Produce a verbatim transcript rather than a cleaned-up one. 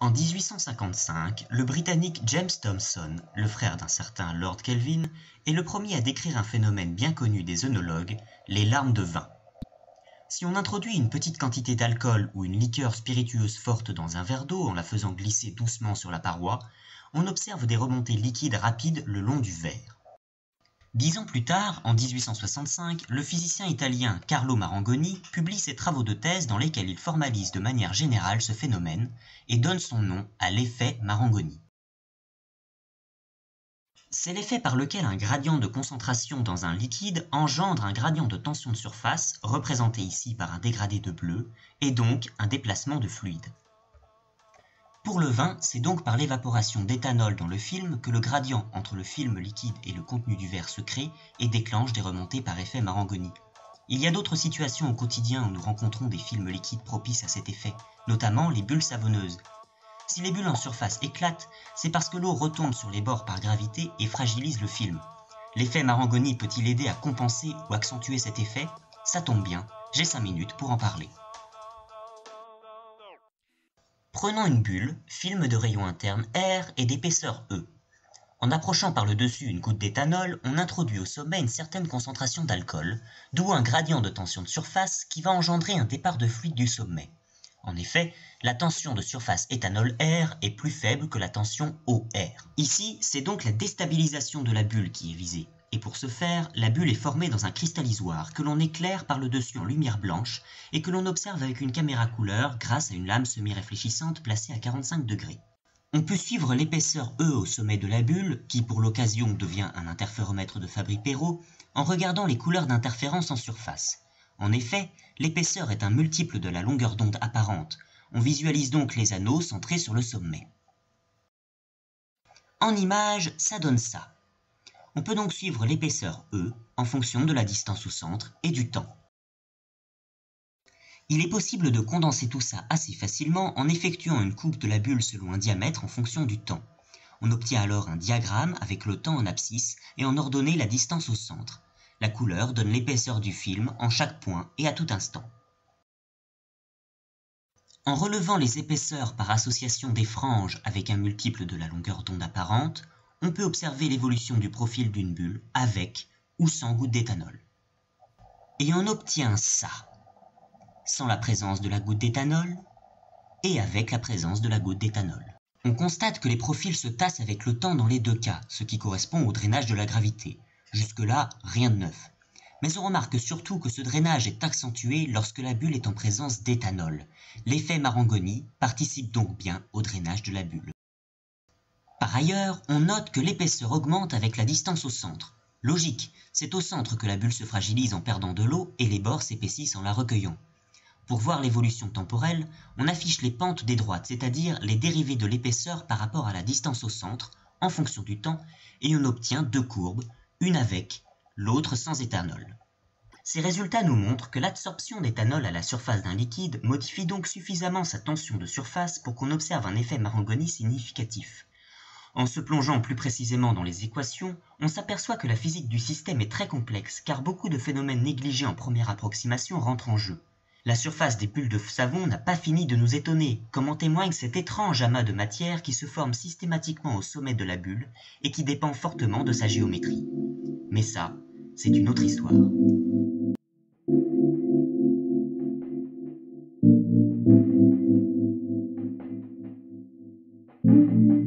En dix-huit cent cinquante-cinq, le Britannique James Thomson, le frère d'un certain Lord Kelvin, est le premier à décrire un phénomène bien connu des œnologues, les larmes de vin. Si on introduit une petite quantité d'alcool ou une liqueur spiritueuse forte dans un verre d'eau en la faisant glisser doucement sur la paroi, on observe des remontées liquides rapides le long du verre. Dix ans plus tard, en dix-huit cent soixante-cinq, le physicien italien Carlo Marangoni publie ses travaux de thèse dans lesquels il formalise de manière générale ce phénomène et donne son nom à l'effet Marangoni. C'est l'effet par lequel un gradient de concentration dans un liquide engendre un gradient de tension de surface, représenté ici par un dégradé de bleu, et donc un déplacement de fluide. Pour le vin, c'est donc par l'évaporation d'éthanol dans le film que le gradient entre le film liquide et le contenu du verre se crée et déclenche des remontées par effet Marangoni. Il y a d'autres situations au quotidien où nous rencontrons des films liquides propices à cet effet, notamment les bulles savonneuses. Si les bulles en surface éclatent, c'est parce que l'eau retombe sur les bords par gravité et fragilise le film. L'effet Marangoni peut-il aider à compenser ou accentuer cet effet? Ça tombe bien, j'ai cinq minutes pour en parler. Prenons une bulle, film de rayon interne R et d'épaisseur E. En approchant par le dessus une goutte d'éthanol, on introduit au sommet une certaine concentration d'alcool, d'où un gradient de tension de surface qui va engendrer un départ de fluide du sommet. En effet, la tension de surface éthanol R est plus faible que la tension O R. Ici, c'est donc la déstabilisation de la bulle qui est visée. Et pour ce faire, la bulle est formée dans un cristallisoire que l'on éclaire par le dessus en lumière blanche et que l'on observe avec une caméra couleur grâce à une lame semi-réfléchissante placée à quarante-cinq degrés. On peut suivre l'épaisseur E au sommet de la bulle, qui pour l'occasion devient un interféromètre de Fabry-Perot, en regardant les couleurs d'interférence en surface. En effet, l'épaisseur est un multiple de la longueur d'onde apparente. On visualise donc les anneaux centrés sur le sommet. En image, ça donne ça. On peut donc suivre l'épaisseur E en fonction de la distance au centre et du temps. Il est possible de condenser tout ça assez facilement en effectuant une coupe de la bulle selon un diamètre en fonction du temps. On obtient alors un diagramme avec le temps en abscisse et en ordonnée la distance au centre. La couleur donne l'épaisseur du film en chaque point et à tout instant. En relevant les épaisseurs par association des franges avec un multiple de la longueur d'onde apparente, on peut observer l'évolution du profil d'une bulle avec ou sans goutte d'éthanol. Et on obtient ça, sans la présence de la goutte d'éthanol et avec la présence de la goutte d'éthanol. On constate que les profils se tassent avec le temps dans les deux cas, ce qui correspond au drainage de la gravité. Jusque-là, rien de neuf. Mais on remarque surtout que ce drainage est accentué lorsque la bulle est en présence d'éthanol. L'effet Marangoni participe donc bien au drainage de la bulle. Par ailleurs, on note que l'épaisseur augmente avec la distance au centre. Logique, c'est au centre que la bulle se fragilise en perdant de l'eau et les bords s'épaississent en la recueillant. Pour voir l'évolution temporelle, on affiche les pentes des droites, c'est-à-dire les dérivées de l'épaisseur par rapport à la distance au centre, en fonction du temps, et on obtient deux courbes, une avec, l'autre sans éthanol. Ces résultats nous montrent que l'absorption d'éthanol à la surface d'un liquide modifie donc suffisamment sa tension de surface pour qu'on observe un effet Marangoni significatif. En se plongeant plus précisément dans les équations, on s'aperçoit que la physique du système est très complexe car beaucoup de phénomènes négligés en première approximation rentrent en jeu. La surface des bulles de savon n'a pas fini de nous étonner, comme en témoigne cet étrange amas de matière qui se forme systématiquement au sommet de la bulle et qui dépend fortement de sa géométrie. Mais ça, c'est une autre histoire. Thank you.